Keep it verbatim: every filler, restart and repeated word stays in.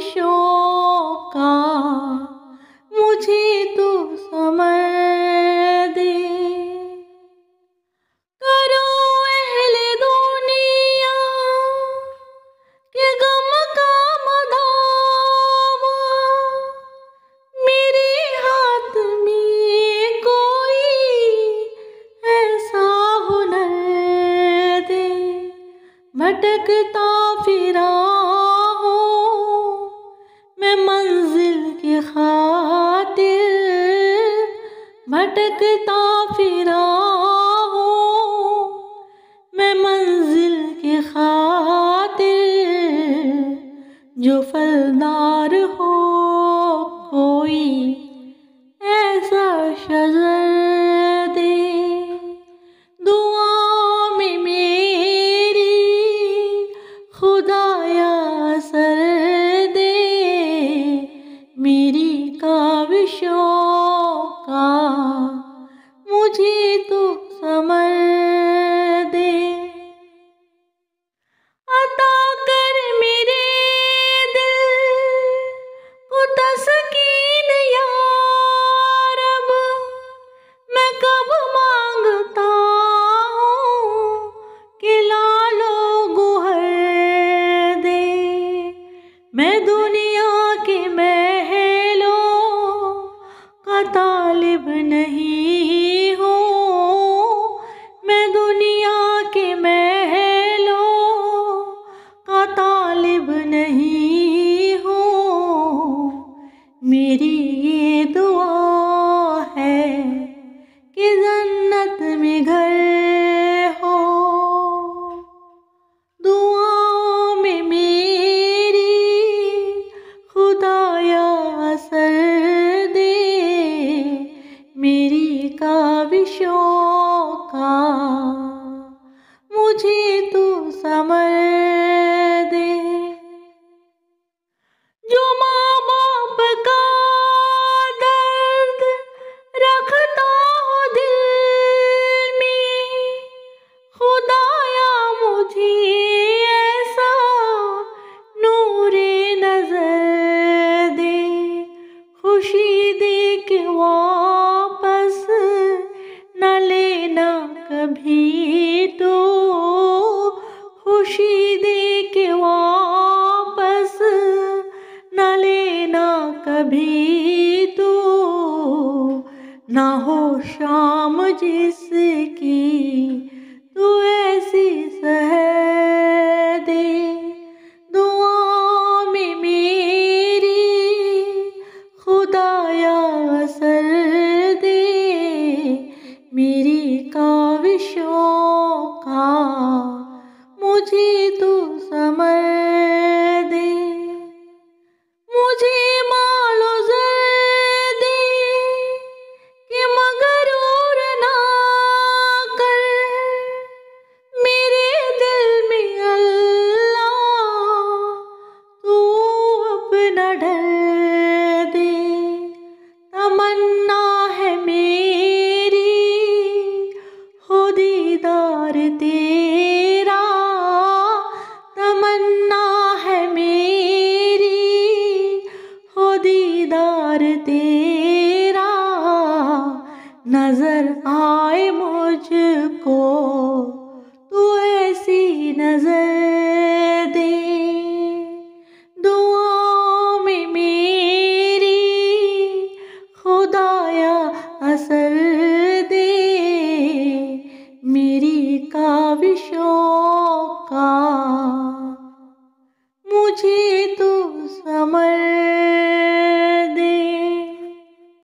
काविशों का मुझे तू समर दे। करो अहले दुनिया के गम का मदावा, मेरे हाथ में कोई ऐसा हुनर दे। भटकता फिरा हो मैं मंजिल की खातिर, भटकता फिरा हो मैं मंजिल की खातिर। जो फलदार हो कोई ऐसा शजर दे। दुआ में मेरी खुदाया असर दे, मेरी काविशों का मुझे तू समर दे। अता कर मेरे दिल को तस्कीन या रब, मैं कब मांगता हूँ कि लालो गुहर दे। मैं दुनिया के महलों का तालिब नहीं हूँ, मैं दुनिया के महलों का तालिब नहीं हूँ। मेरी ये दुआ है कि जन्नत में घर हो। दुआ में मेरी खुदाया असर दे, मेरी काविशों का मुझे तू समर दे। जो माँ बाप का दर्द रखता हो दिल में, खुदाया मुझे ऐसा नूरे नजर दे। खुशी दे के वापस न लेना कभी तो, खुशी दे के वापस न लेना कभी तो। ना हो शाम जिसकी